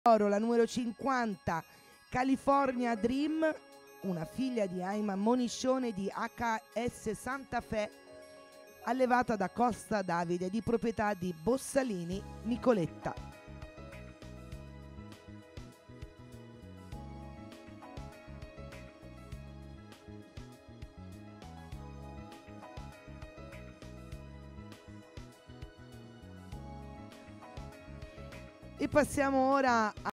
La numero 50, California Dream, una figlia di Aima Moniscione di HS Santa Fe, allevata da Costa Davide, di proprietà di Bossalini Nicoletta. E passiamo ora